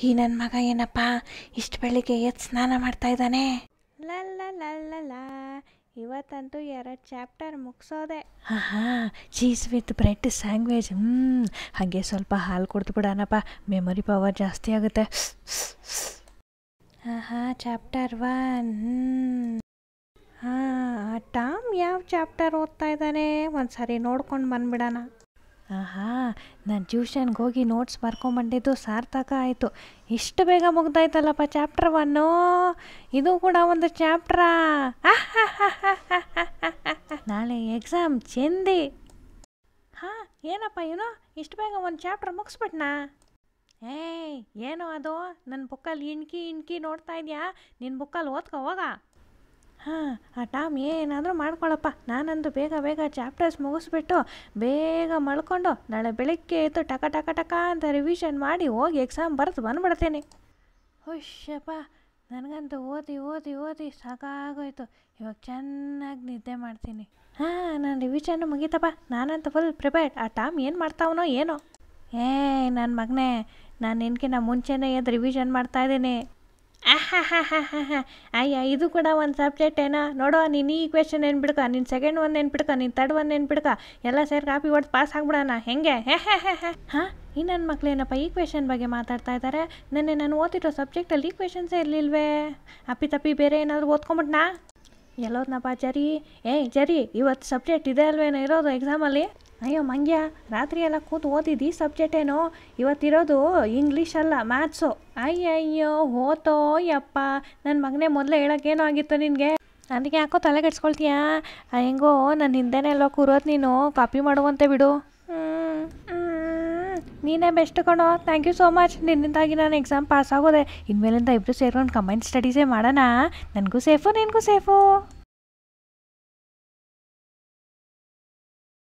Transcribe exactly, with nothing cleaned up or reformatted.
ಈ ನನ್ನ ಮಗ ಏನಪ್ಪ ಇಷ್ಟು ಬೆಳಿಗ್ಗೆ ಎದ್ದು ಸ್ನಾನ ಮಾಡ್ತಾ ಇದ್ದಾನೆ. ಲಲ್ಲ ಲಲ್ಲ ಇವತ್ತಂತೂ ಎರಡು ಚಾಪ್ಟರ್ ಮುಗಿಸೋದೆ. ಹಾಂ ಹಾಂ ಚೀಸ್ ವಿತ್ ಬ್ರೆಡ್ ಸ್ಯಾಂಡ್ವಿಚ್. ಹ್ಞೂ ಹಾಗೆ ಸ್ವಲ್ಪ ಹಾಲು ಕುಡ್ದು ಬಿಡೋಣಪ್ಪ, ಮೆಮೊರಿ ಪವರ್ ಜಾಸ್ತಿ ಆಗುತ್ತೆ. ಹಾಂ ಹಾಂ ಚಾಪ್ಟರ್ ಒನ್. ಹಾಂ ಟಾಮ್ ಯಾವ ಚಾಪ್ಟರ್ ಓದ್ತಾ ಇದ್ದಾನೆ ಒಂದು ಸಾರಿ ನೋಡ್ಕೊಂಡು ಬಂದ್ಬಿಡೋಣ. ಹಾಂ ನಾನು ಟ್ಯೂಷನ್ಗೆ ಹೋಗಿ ನೋಟ್ಸ್ ಬರ್ಕೊಂಬಂದಿದ್ದು ಸಾರ್ಥಕ ಆಯಿತು. ಇಷ್ಟು ಬೇಗ ಮುಗ್ದಾಯ್ತಲ್ಲಪ್ಪ ಚಾಪ್ಟರ್ ಒನ್ನು. ಇದು ಕೂಡ ಒಂದು ಚಾಪ್ಟ್ರಾ. ನಾಳೆ ಎಕ್ಸಾಮ್ ಚೆಂದಿ. ಹಾಂ ಏನಪ್ಪ ಏನೋ ಇಷ್ಟು ಬೇಗ ಒಂದು ಚಾಪ್ಟರ್ ಮುಗಿಸ್ಬಿಟ್ನಾ? ಏಯ್ ಏನೋ ಅದು ನನ್ನ ಬುಕ್ಕಲ್ಲಿ ಇಣ್ಕಿ ಇಣ್ಕಿ ನೋಡ್ತಾ ಇದೆಯಾ? ನಿನ್ನ ಬುಕ್ಕಲ್ಲಿ ಓದ್ಕೊ ಹೋಗ. ಹಾಂ ಆ ಟಾಮ್ ಏನಾದರೂ ಮಾಡ್ಕೊಳಪ್ಪ. ನಾನಂದು ಬೇಗ ಬೇಗ ಚಾಪ್ಟರ್ಸ್ ಮುಗಿಸ್ಬಿಟ್ಟು ಬೇಗ ಮಲ್ಕೊಂಡು ನಾಳೆ ಬೆಳಗ್ಗೆ ಎದ್ದು ಟಕ ಟಕ ಟಕ ಅಂತ ರಿವಿಷನ್ ಮಾಡಿ ಹೋಗಿ ಎಕ್ಸಾಮ್ ಬರೆದು ಬಂದ್ಬಿಡ್ತೀನಿ. ಹುಷಪ್ಪ ನನಗಂತೂ ಓದಿ ಓದಿ ಓದಿ ಸಾಕಾಗೋಯ್ತು. ಇವಾಗ ಚೆನ್ನಾಗಿ ನಿದ್ದೆ ಮಾಡ್ತೀನಿ. ಹಾಂ ನಾನು ರಿವಿಷನ್ನು ಮುಗೀತಪ್ಪ, ನಾನಂತೂ ಫುಲ್ ಪ್ರಿಪೇರ್ಡ್. ಆ ಟಾಮ್ ಏನು ಮಾಡ್ತಾವನೋ ಏನೋ. ಏಯ್ ನನ್ನ ಮಗನೇ, ನಾನು ನಿನ್ಕಿನ್ನ ಮುಂಚೆನೇ ಎದ್ದು ರಿವಿಷನ್ ಮಾಡ್ತಾಯಿದ್ದೀನಿ. ಆಹಾ ಹಾ ಹಾ ಹಾ ಹಾ ಅಯ್ಯ ಇದು ಕೂಡ ಒಂದು ಸಬ್ಜೆಕ್ಟ್ ಏನೋ ನೋಡೋ. ನೀನು ಈ ಕ್ವೆಶನ್ ನೆನ್ಪಿಡ್ಕ, ನಿನ್ನ ಸೆಕೆಂಡ್ ಒಂದು ನೆನ್ಪಿಡ್ಕ, ನಿನ್ನ ತರ್ಡ್ ಒಂದು ನೆನ್ಪಿಡ್ಕ, ಎಲ್ಲ ಸೇರಿ ಕಾಪಿ ಹೊಡೆದು ಪಾಸ್ ಆಗ್ಬಿಡೋಣ ಹೆಂಗೆ? ಹೇ ಹೇ ಹೇ ಹೇ ಹಾಂ ಈ ನನ್ನ ಮಕ್ಕಳೇನಪ್ಪ ಈ ಕ್ವೆಶನ್ ಬಗ್ಗೆ ಮಾತಾಡ್ತಾ ಇದ್ದಾರೆ. ನೆನ್ನೆ ನಾನು ಓದಿರೋ ಸಬ್ಜೆಕ್ಟಲ್ಲಿ ಈ ಕ್ವೆಶನ್ಸೇ ಇರಲಿಲ್ವೇ? ಅಪ್ಪಿ ತಪ್ಪಿ ಬೇರೆ ಏನಾದರೂ ಓದ್ಕೊಂಬಿಟ್ನಾ? ಎಲ್ಲೋದ್ನಪ್ಪ ಜರಿ? ಏಯ್ ಜರಿ ಇವತ್ತು ಸಬ್ಜೆಕ್ಟ್ ಇದೆ ಅಲ್ವೇನೋ ಇರೋದು ಎಕ್ಸಾಮಲ್ಲಿ? ಅಯ್ಯೋ ಮಂಗ್ಯ, ರಾತ್ರಿ ಎಲ್ಲ ಕೂತು ಓದಿದ್ದು ಈ ಸಬ್ಜೆಕ್ಟ್ ಏನೋ, ಇವತ್ತಿರೋದು ಇಂಗ್ಲೀಷ್ ಅಲ್ಲ ಮ್ಯಾಥ್ಸು. ಅಯ್ಯಯ್ಯೋ ಹೋತೋ ಯಪ್ಪ, ನನ್ನ ಮಗನೇ ಮೊದಲೇ ಹೇಳೋಕ್ಕೇನೋ ಆಗಿತ್ತು ನಿನಗೆ, ಅದಕ್ಕೆ ಯಾಕೋ ತಲೆ ಕೆಡ್ಸ್ಕೊಳ್ತೀಯಾ? ಹೆಂಗೋ ನನ್ನ ಹಿಂದೆನೇ ಎಲ್ಲೋ ಕೂರೋದು, ನೀನು ಕಾಪಿ ಮಾಡುವಂತೆ ಬಿಡು. ನೀನೇ ಬೆಸ್ಟ್ ಕಣೋ, ಥ್ಯಾಂಕ್ ಯು ಸೋ ಮಚ್. ನಿನ್ನಿಂದಾಗಿ ನಾನು ಎಕ್ಸಾಮ್ ಪಾಸ್ ಆಗೋದೆ. ಇನ್ಮೇಲಿಂದ ಇಬ್ಬರು ಸೇರ್ಕೊಂಡು ಕಂಬೈನ್ ಸ್ಟಡೀಸೇ ಮಾಡೋಣ. ನನಗೂ ಸೇಫು ನಿನಗೂ ಸೇಫು.